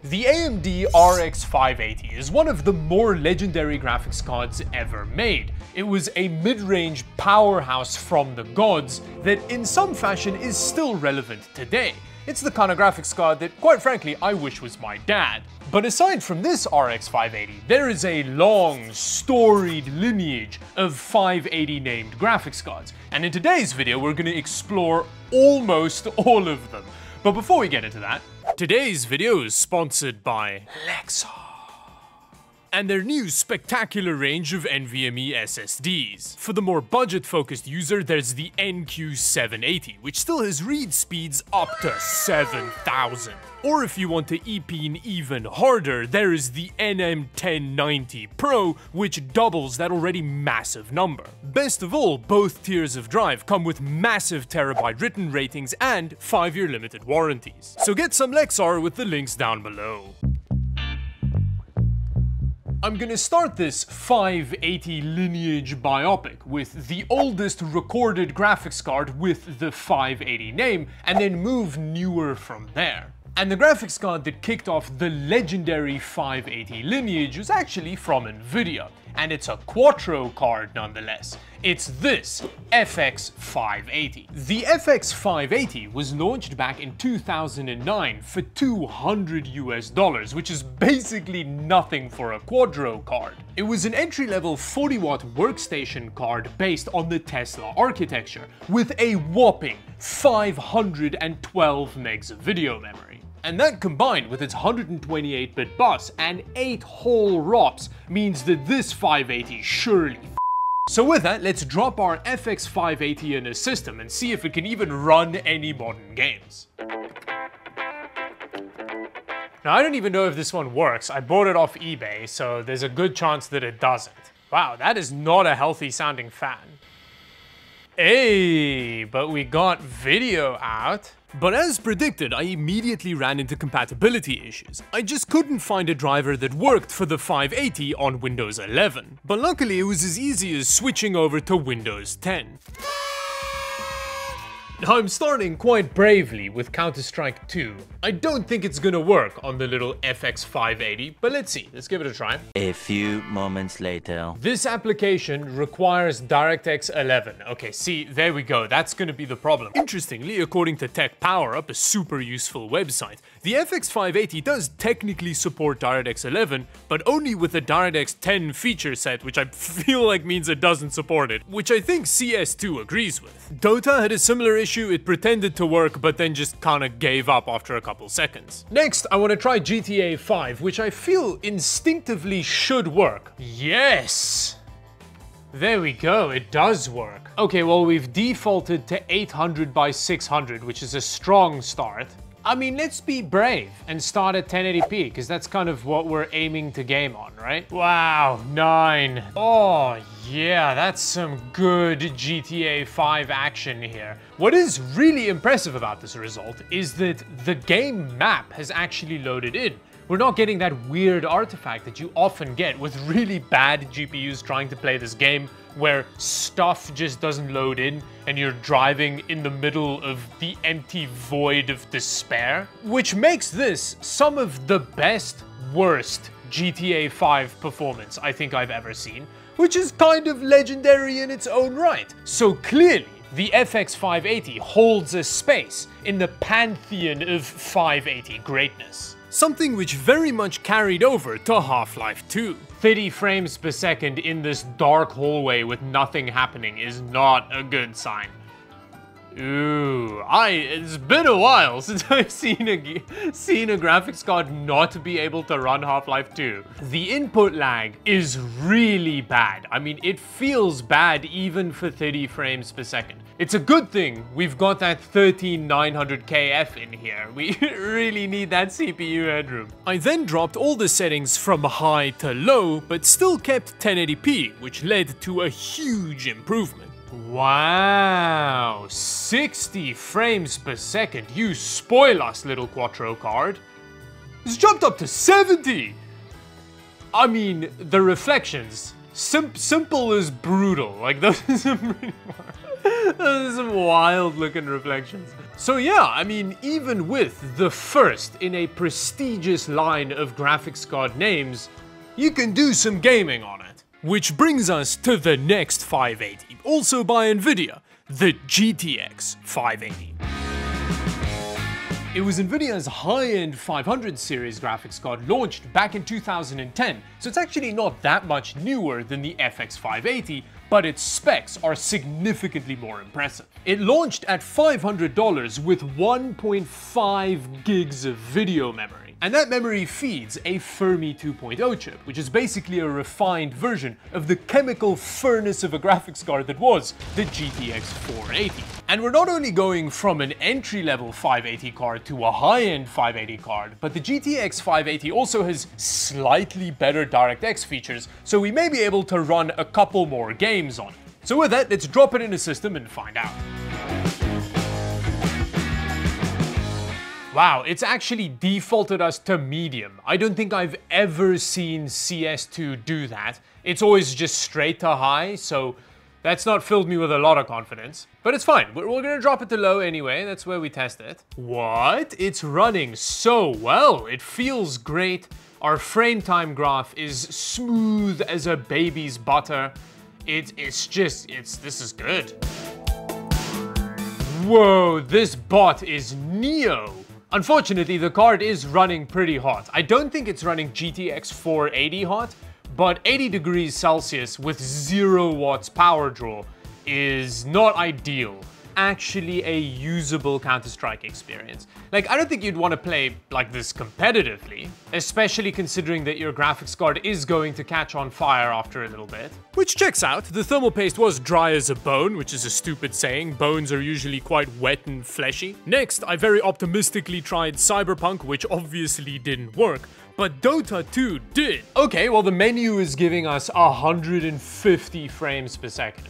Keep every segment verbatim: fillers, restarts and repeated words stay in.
The A M D R X five eighty is one of the more legendary graphics cards ever made. It was a mid-range powerhouse from the gods that in some fashion is still relevant today. It's the kind of graphics card that, quite frankly, I wish was my dad. But aside from this R X five eighty, there is a long, storied lineage of five eighty named graphics cards. And in today's video, we're going to explore almost all of them. But before we get into that, today's video is sponsored by Lexar and their new spectacular range of NVMe S S Ds. For the more budget-focused user, there's the N Q seven eighty, which still has read speeds up to seven thousand. Or if you want to E P in even harder, there is the N M ten ninety Pro, which doubles that already massive number. Best of all, both tiers of drive come with massive terabyte written ratings and five year limited warranties. So get some Lexar with the links down below. I'm gonna start this five eighty lineage biopic with the oldest recorded graphics card with the five eighty name, and then move newer from there. And the graphics card that kicked off the legendary five eighty lineage was actually from Nvidia, and it's a Quattro card nonetheless. It's this F X five eighty. The F X five eighty was launched back in two thousand nine for two hundred US dollars, which is basically nothing for a Quattro card. It was an entry-level forty watt workstation card based on the Tesla architecture, with a whopping five hundred twelve megs of video memory. And that combined with its one hundred twenty-eight bit bus and eight whole R O Ps means that this five eighty surely f***. So with that, let's drop our F X five eighty in a system and see if it can even run any modern games. Now I don't even know if this one works. I bought it off eBay, so there's a good chance that it doesn't. Wow, that is not a healthy sounding fan. Hey, but we got video out. But as predicted, I immediately ran into compatibility issues. I just couldn't find a driver that worked for the five eighty on Windows eleven. But luckily it was as easy as switching over to Windows ten. I'm starting quite bravely with Counter-Strike two. I don't think it's gonna work on the little F X five eighty, but let's see, let's give it a try. A few moments later. This application requires DirectX eleven. Okay, see, there we go, that's gonna be the problem. Interestingly, according to Tech Power Up, a super useful website, the F X five eighty does technically support DirectX eleven, but only with a DirectX ten feature set, which I feel like means it doesn't support it, which I think C S two agrees with. Dota had a similar issue. It pretended to work, but then just kinda gave up after a couple seconds. Next, I want to try G T A five, which I feel instinctively should work. Yes! There we go, it does work. Okay, well, we've defaulted to eight hundred by six hundred, which is a strong start. I mean, let's be brave and start at ten eighty p, because that's kind of what we're aiming to game on, right? Wow, nine. Oh, yeah, that's some good G T A five action here. What is really impressive about this result is that the game map has actually loaded in. We're not getting that weird artifact that you often get with really bad G P Us trying to play this game, where stuff just doesn't load in and you're driving in the middle of the empty void of despair. Which makes this some of the best, worst G T A five performance I think I've ever seen, which is kind of legendary in its own right. So clearly, the F X five eighty holds a space in the pantheon of five eighty greatness. Something which very much carried over to Half-Life two. thirty frames per second in this dark hallway with nothing happening is not a good sign. Ooh, I, it's been a while since I've seen a, seen a graphics card not be able to run Half-Life two. The input lag is really bad. I mean, it feels bad even for thirty frames per second. It's a good thing we've got that thirteen nine hundred K F in here. We really need that C P U headroom. I then dropped all the settings from high to low, but still kept ten eighty p, which led to a huge improvement. Wow, sixty frames per second. You spoil us, little Quattro card. It's jumped up to seventy. I mean, the reflections, sim simple is brutal. Like, those are pretty far. Those are some wild looking reflections. So yeah, I mean, even with the first in a prestigious line of graphics card names, you can do some gaming on it. Which brings us to the next five eighty, also by Nvidia, the G T X five eighty. It was Nvidia's high-end five hundred series graphics card launched back in two thousand ten, so it's actually not that much newer than the F X five eighty, but its specs are significantly more impressive. It launched at five hundred dollars with one point five gigs of video memory. And that memory feeds a Fermi two point oh chip, which is basically a refined version of the chemical furnace of a graphics card that was the G T X four eighty. And we're not only going from an entry-level five eighty card to a high-end five eighty card, but the G T X five eighty also has slightly better DirectX features, so we may be able to run a couple more games on it. So with that, let's drop it in the system and find out. Wow, it's actually defaulted us to medium. I don't think I've ever seen C S two do that. It's always just straight to high, so that's not filled me with a lot of confidence. But it's fine, we're, we're gonna drop it to low anyway, that's where we test it. What? It's running so well, it feels great. Our frame time graph is smooth as a baby's butter. It, it's just, it's, this is good. Whoa, this bot is Neo. Unfortunately, the card is running pretty hot. I don't think it's running G T X four eighty hot, but eighty degrees Celsius with zero watts power draw is not ideal. Actually a usable Counter-Strike experience. Like, I don't think you'd want to play like this competitively, especially considering that your graphics card is going to catch on fire after a little bit. Which checks out, the thermal paste was dry as a bone, which is a stupid saying. Bones are usually quite wet and fleshy. Next, I very optimistically tried Cyberpunk, which obviously didn't work. But Dota two did. Okay, well the menu is giving us one hundred fifty frames per second.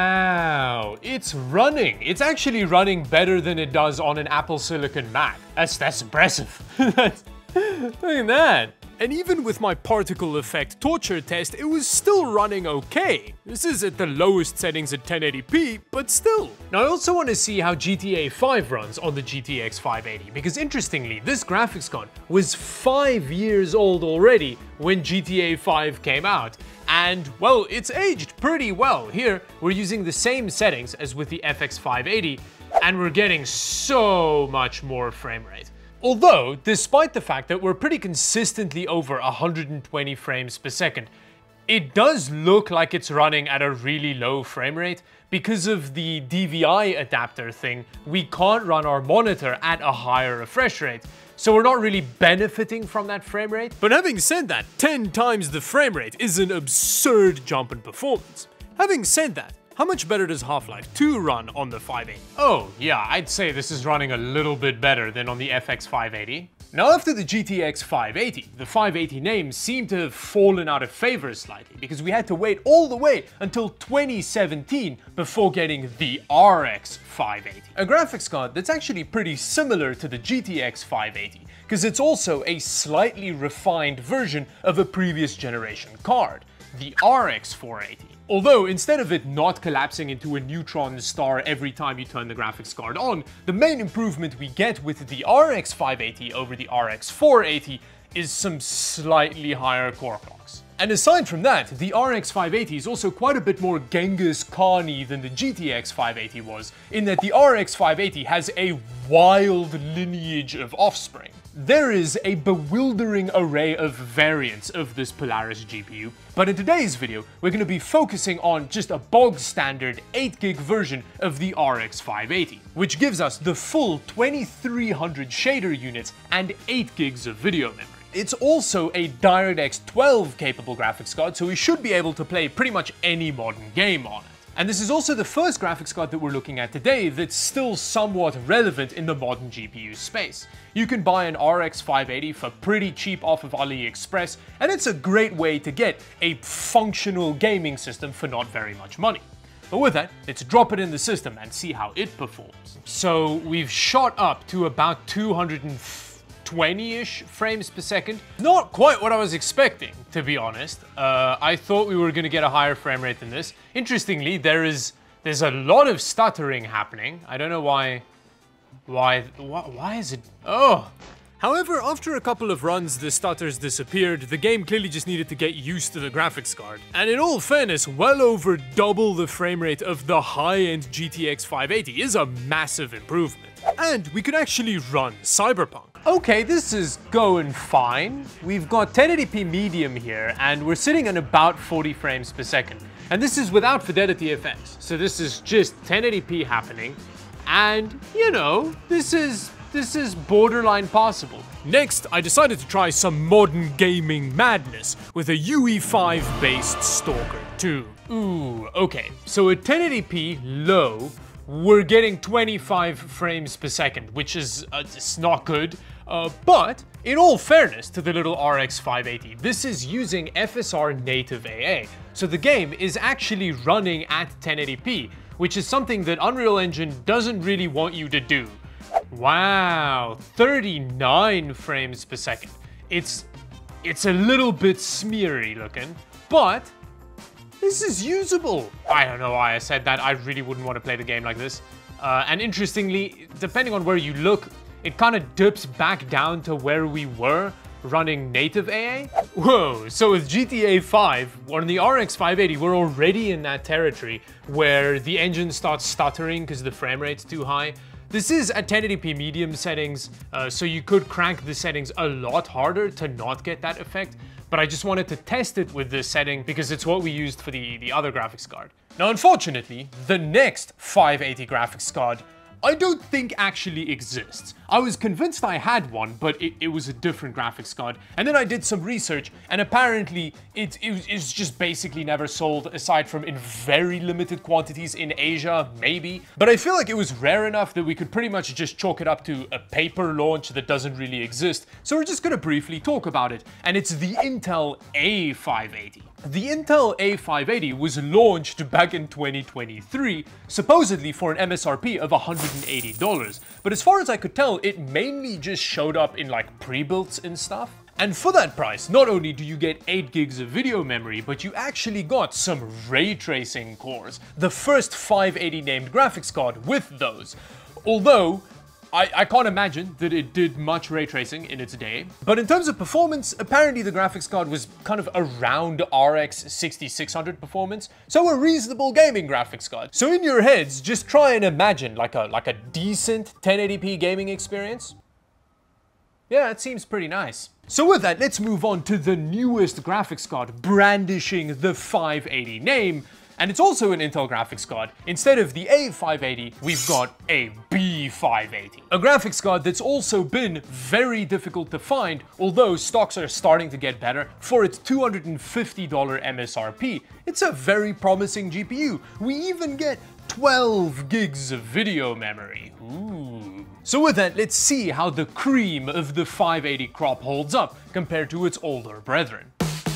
Wow, it's running. It's actually running better than it does on an Apple Silicon Mac. That's, that's impressive. That's, look at that. And even with my particle effect torture test, it was still running okay. This is at the lowest settings at ten eighty p, but still. Now I also want to see how G T A five runs on the G T X five eighty, because interestingly, this graphics card was five years old already when G T A five came out. And, well, it's aged pretty well. Here, we're using the same settings as with the F X five eighty, and we're getting so much more frame rate. Although, despite the fact that we're pretty consistently over one hundred twenty frames per second, it does look like it's running at a really low frame rate. Because of the D V I adapter thing, we can't run our monitor at a higher refresh rate, so we're not really benefiting from that frame rate. But having said that, ten times the frame rate is an absurd jump in performance. Having said that, how much better does Half-Life two run on the five eighty? Oh yeah, I'd say this is running a little bit better than on the F X five eighty. Now after the G T X five eighty, the five eighty name seemed to have fallen out of favor slightly because we had to wait all the way until twenty seventeen before getting the R X five eighty. A graphics card that's actually pretty similar to the G T X five eighty, because it's also a slightly refined version of a previous generation card, the R X four eighty. Although, instead of it not collapsing into a neutron star every time you turn the graphics card on, the main improvement we get with the R X five eighty over the R X four eighty is some slightly higher core clocks. And aside from that, the R X five eighty is also quite a bit more Genghis Khan-y than the G T X five eighty was, in that the R X five eighty has a wild lineage of offspring. There is a bewildering array of variants of this Polaris G P U, but in today's video, we're going to be focusing on just a bog standard eight gig version of the R X five eighty, which gives us the full twenty-three hundred shader units and eight gigs of video memory. It's also a DirectX twelve capable graphics card, so we should be able to play pretty much any modern game on it. And this is also the first graphics card that we're looking at today that's still somewhat relevant in the modern G P U space. You can buy an R X five eighty for pretty cheap off of AliExpress, and it's a great way to get a functional gaming system for not very much money. But with that, let's drop it in the system and see how it performs. So we've shot up to about two hundred twenty-ish frames per second. Not quite what I was expecting, to be honest. Uh, I thought we were going to get a higher frame rate than this. Interestingly, there is There's a lot of stuttering happening. I don't know why, why, why, why is it, oh. However, after a couple of runs, the stutters disappeared. The game clearly just needed to get used to the graphics card. And in all fairness, well over double the frame rate of the high-end G T X five eighty is a massive improvement. And we could actually run Cyberpunk. Okay, this is going fine. We've got ten eighty p medium here, and we're sitting at about forty frames per second. And this is without fidelity effects. So this is just ten eighty p happening. And, you know, this is... This is borderline possible. Next, I decided to try some modern gaming madness with a U E five based Stalker two. Ooh, okay. So at ten eighty p low, we're getting twenty-five frames per second, which is uh, it's not good. Uh, but in all fairness to the little R X five eighty, this is using F S R native A A. So the game is actually running at ten eighty p, which is something that Unreal Engine doesn't really want you to do. Wow, thirty-nine frames per second. It's it's a little bit smeary looking, but this is usable. I don't know why I said that. I really wouldn't want to play the game like this. Uh, and interestingly, depending on where you look, it kind of dips back down to where we were running native A A. Whoa, so with G T A five, on the R X five eighty, we're already in that territory where the engine starts stuttering because the frame rate's too high. This is at ten eighty p medium settings, uh, so you could crank the settings a lot harder to not get that effect, but I just wanted to test it with this setting because it's what we used for the, the other graphics card. Now, unfortunately, the next five eighty graphics card I don't think actually exists. I was convinced I had one, but it, it was a different graphics card. And then I did some research, and apparently it, it it's just basically never sold, aside from in very limited quantities in Asia, maybe. But I feel like it was rare enough that we could pretty much just chalk it up to a paper launch that doesn't really exist. So we're just gonna briefly talk about it. And it's the Intel A five eighty. The Intel A five eighty was launched back in twenty twenty-three, supposedly for an M S R P of one hundred eighty dollars. But as far as I could tell, it mainly just showed up in like pre-builts and stuff. And for that price, not only do you get eight gigs of video memory, but you actually got some ray tracing cores. The first five eighty named graphics card with those. Although, I, I can't imagine that it did much ray tracing in its day. But in terms of performance, apparently the graphics card was kind of around R X sixty-six hundred performance, so a reasonable gaming graphics card. So in your heads, just try and imagine like a, like a decent ten eighty p gaming experience. Yeah, it seems pretty nice. So with that, let's move on to the newest graphics card, brandishing the five eighty name. And it's also an Intel graphics card. Instead of the A five eighty, we've got a B five eighty. A graphics card that's also been very difficult to find, although stocks are starting to get better. For its two hundred fifty dollar M S R P, it's a very promising G P U. We even get twelve gigs of video memory. Ooh. So with that, let's see how the cream of the five eighty crop holds up compared to its older brethren.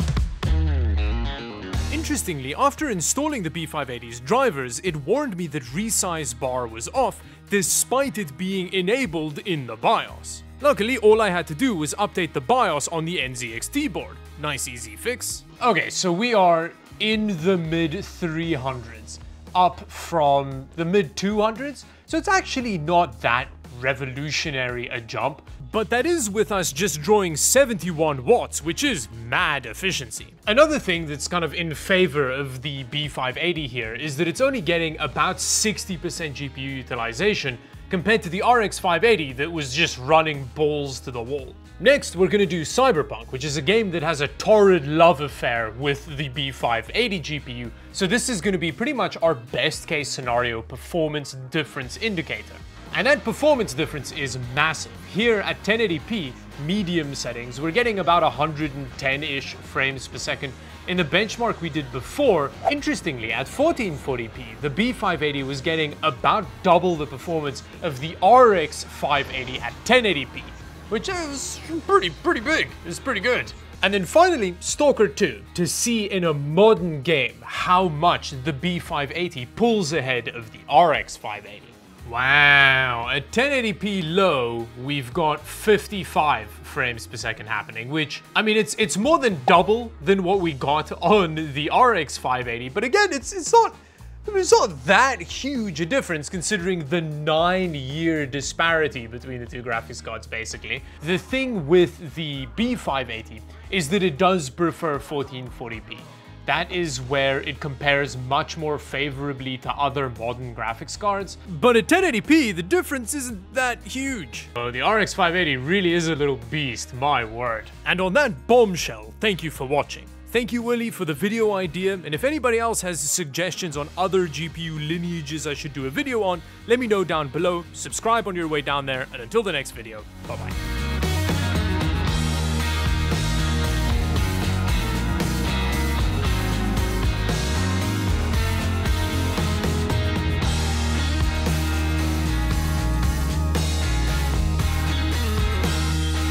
Interestingly, after installing the B five eighty's drivers, it warned me that resize bar was off, despite it being enabled in the BIOS. Luckily, all I had to do was update the BIOS on the N Z X T board. Nice easy fix. Okay, so we are in the mid three hundreds, up from the mid two hundreds, so it's actually not that revolutionary a jump. But that is with us just drawing seventy-one watts, which is mad efficiency. Another thing that's kind of in favor of the B five eighty here is that it's only getting about sixty percent G P U utilization compared to the R X five eighty that was just running balls to the wall. Next, we're gonna do Cyberpunk, which is a game that has a torrid love affair with the B five eighty G P U, so this is gonna be pretty much our best case scenario performance difference indicator. And that performance difference is massive. Here at ten eighty p medium settings, we're getting about one hundred ten-ish frames per second. In the benchmark we did before, interestingly, at fourteen forty p, the B five eighty was getting about double the performance of the R X five eighty at ten eighty p, which is pretty, pretty big. It's pretty good. And then finally, Stalker two, to see in a modern game how much the B five eighty pulls ahead of the R X five eighty. Wow, at ten eighty p low, we've got fifty-five frames per second happening, which, I mean, it's it's more than double than what we got on the R X five eighty, but again, it's it's not It's not that huge a difference considering the nine year disparity between the two graphics cards, basically. The thing with the B five eighty is that it does prefer fourteen forty p. That is where it compares much more favorably to other modern graphics cards. But at ten eighty p, the difference isn't that huge. Oh, the R X five eighty really is a little beast, my word. And on that bombshell, thank you for watching. Thank you, Willie, for the video idea, and if anybody else has suggestions on other G P U lineages I should do a video on, let me know down below. Subscribe on your way down there, and until the next video, bye-bye.